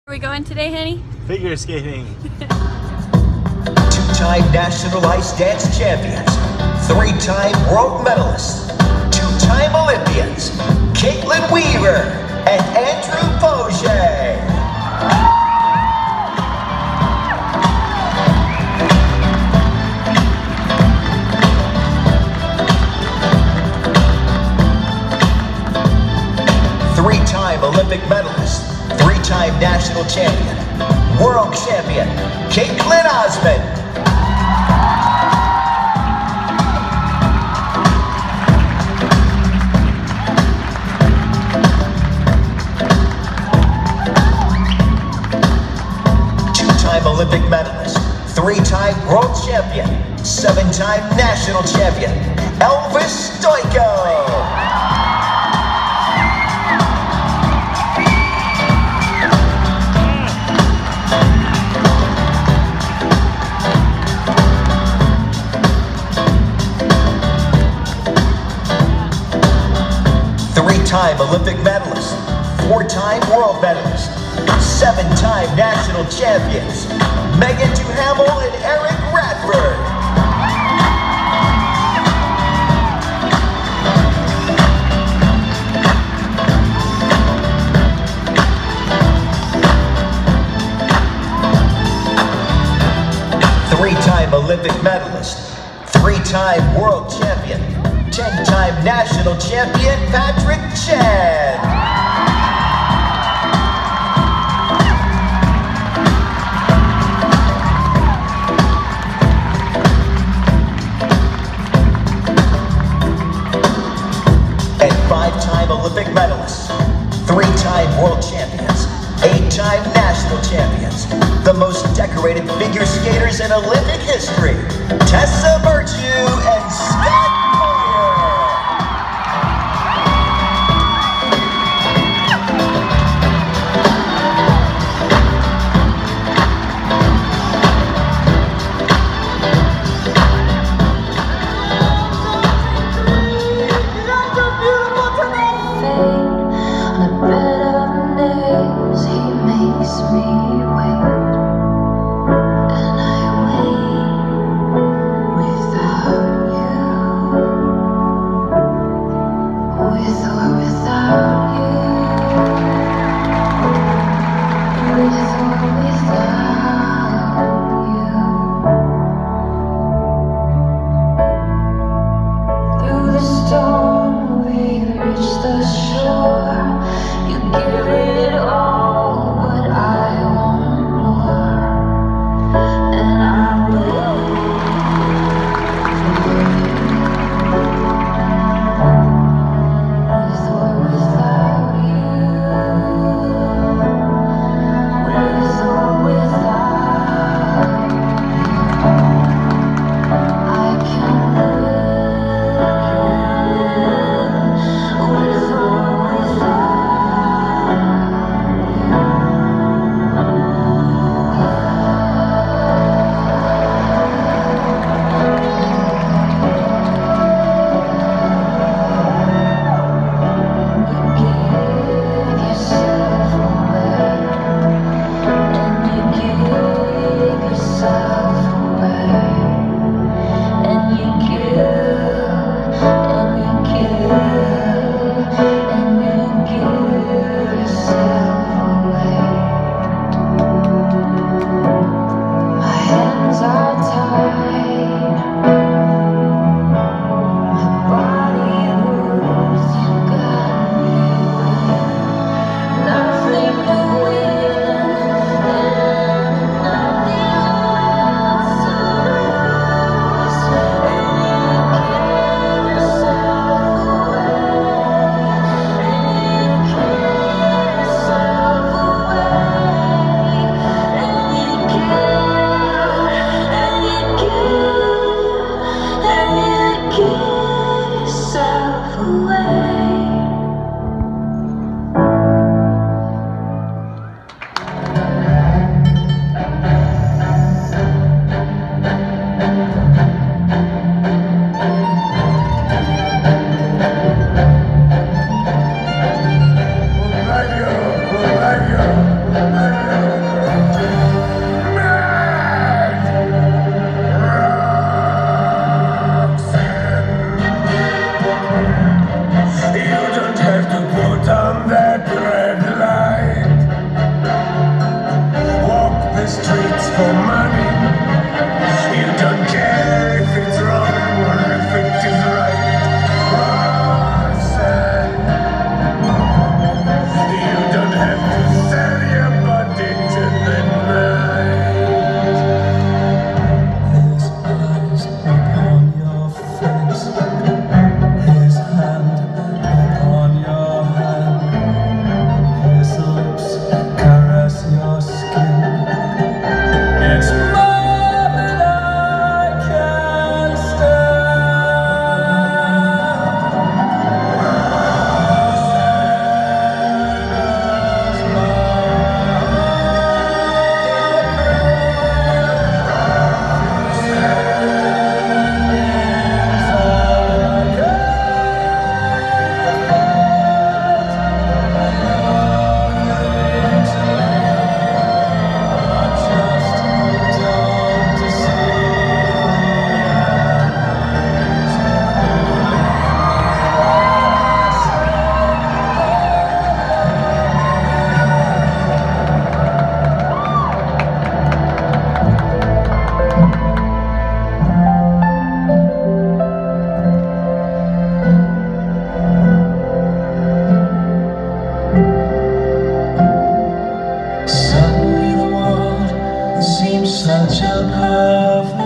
Where are we going today, honey? Figure skating. Two-time national ice dance champions, three-time world medalists, two-time Olympians, Caitlin Weaver and Andrew Bourget. Three-time Olympic medalist, three-time national champion, world champion, Caitlin Osmond. Two-time Olympic medalist, three-time world champion, seven-time national champion, Elvis Stoico. Three-time Olympic medalist, four-time world medalist, seven-time national champions, Megan Duhamel and Eric Radford. Three-time Olympic medalist, three-time world champion, 10-time national champion, Patrick Chan. And five-time Olympic medalists, three-time world champions, eight-time national champions, the most decorated figure skaters in Olympic history, Tessa and Scott. Without you for money. You don't care if it's wrong or if it is right. Oh, son, you don't have to sell your body to the night. His eyes upon your face, his hand upon your hand, his lips caress your skin. It's more than I can Suddenly the world seems such a perfect